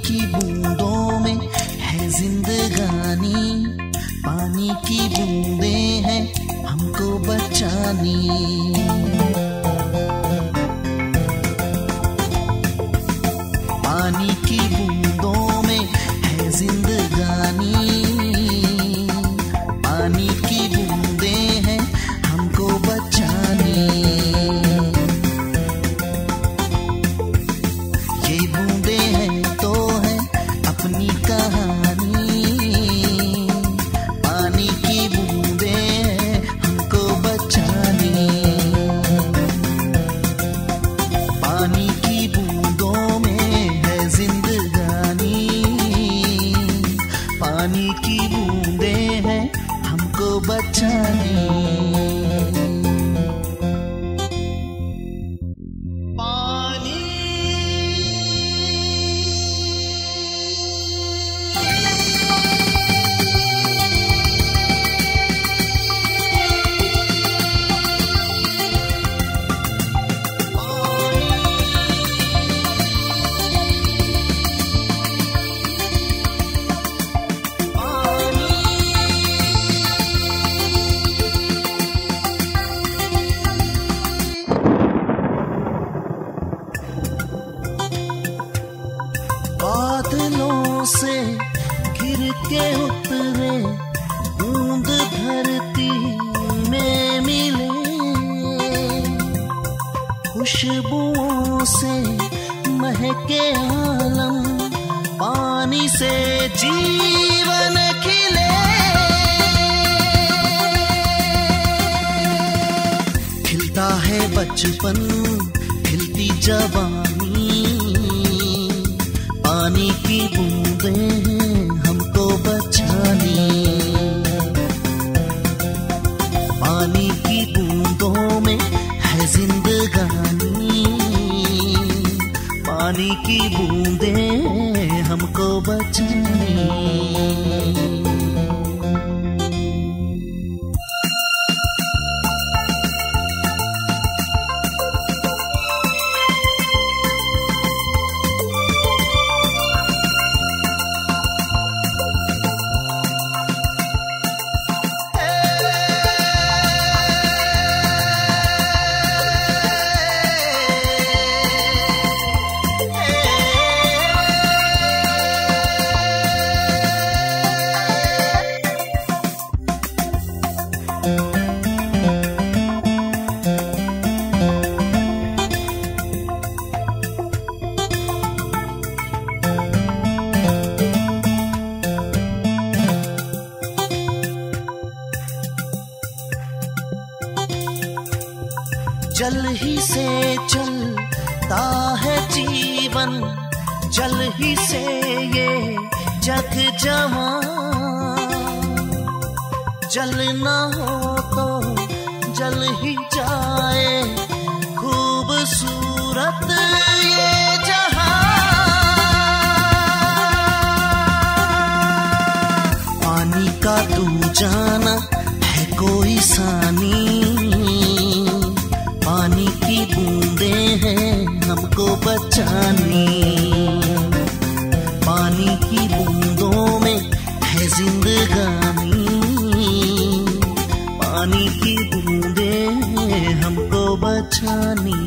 की बूंदों में है जिंदगानी, पानी की बूंदें हैं हमको बचानी। पानी की बूंदों में है जिंदगानी, पानी की बूंदें हैं हमको बचानी। ये बूंदें हैं तो है अपनी कहानी, पानी की बूंदें हैं हमको बचानी। पानी की बूंदों में है जिंदगानी, पानी की बूंदें हैं हमको बचानी। बादलों से गिर के उतरे बूंद धरती में मिले, खुशबुओं से महके आलम, पानी से जीवन खिले। खिलता है बचपन, खिलती जवानी, पानी की बूंदें हैं हमको बचानी। पानी की बूंदों में है जिंदगानी, पानी की बूंदें हमको बचानी। जल ही से चलता है जीवन, जल ही से ये जग जवां। जल ना हो तो जल ही जाए खूबसूरत ये जहां। पानी का तू जाना है कोई सानी, पानी की बूंदें हैं हमको बचानी। पानी की बूंदों में है जिंदगानी, पानी की बूंदें हमको बचानी।